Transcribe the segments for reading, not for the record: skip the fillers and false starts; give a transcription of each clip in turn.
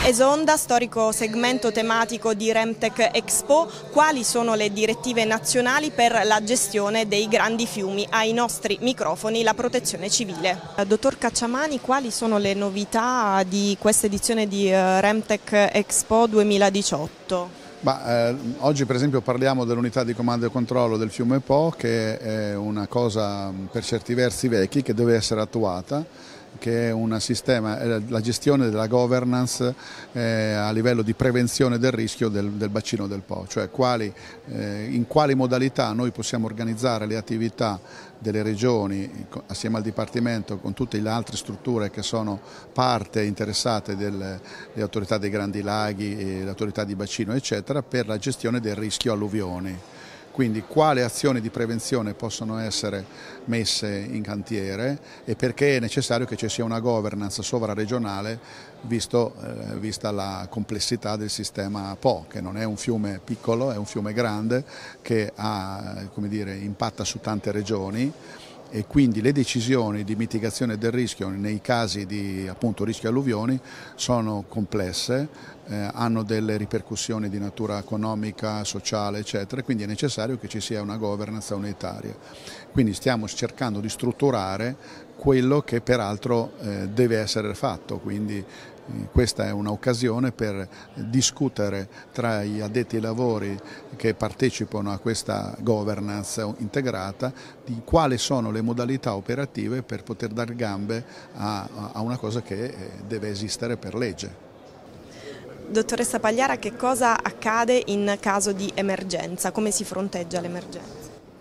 Esonda, storico segmento tematico di Remtech Expo, quali sono le direttive nazionali per la gestione dei grandi fiumi? Ai nostri microfoni la Protezione Civile. Dottor Cacciamani, quali sono le novità di questa edizione di Remtech Expo 2018? Oggi per esempio parliamo dell'unità di comando e controllo del fiume Po, che è una cosa per certi versi vecchi che deve essere attuata, che è un sistema, la gestione della governance a livello di prevenzione del rischio del bacino del Po, cioè in quali modalità noi possiamo organizzare le attività delle regioni assieme al Dipartimento con tutte le altre strutture che sono parte interessate delle autorità dei Grandi Laghi, le autorità di bacino eccetera, per la gestione del rischio alluvioni. Quindi quali azioni di prevenzione possono essere messe in cantiere e perché è necessario che ci sia una governance sovraregionale vista la complessità del sistema Po, che non è un fiume piccolo, è un fiume grande che impatta su tante regioni. E quindi le decisioni di mitigazione del rischio nei casi di rischio alluvioni sono complesse, hanno delle ripercussioni di natura economica, sociale eccetera, quindi è necessario che ci sia una governance unitaria. Quindi stiamo cercando di strutturare quello che peraltro deve essere fatto, quindi questa è un'occasione per discutere tra gli addetti ai lavori che partecipano a questa governance integrata di quali sono le modalità operative per poter dar gambe a una cosa che deve esistere per legge. Dottoressa Pagliara, che cosa accade in caso di emergenza? Come si fronteggia l'emergenza?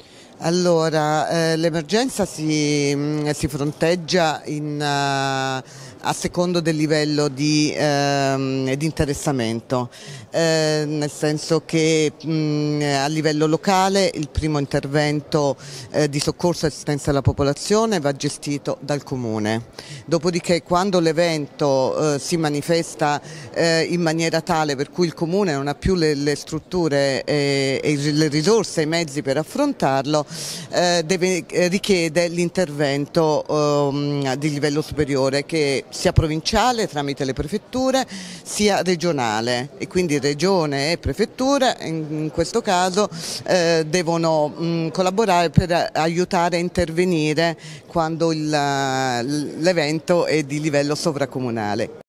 Allora, l'emergenza si fronteggia a secondo del livello di interessamento, nel senso che a livello locale il primo intervento di soccorso e assistenza alla popolazione va gestito dal Comune, dopodiché quando l'evento si manifesta in maniera tale per cui il Comune non ha più le strutture e le risorse e i mezzi per affrontarlo, richiede l'intervento di livello superiore, che sia provinciale tramite le prefetture sia regionale, e quindi regione e prefettura in questo caso devono collaborare per aiutare a intervenire quando l'evento è di livello sovracomunale.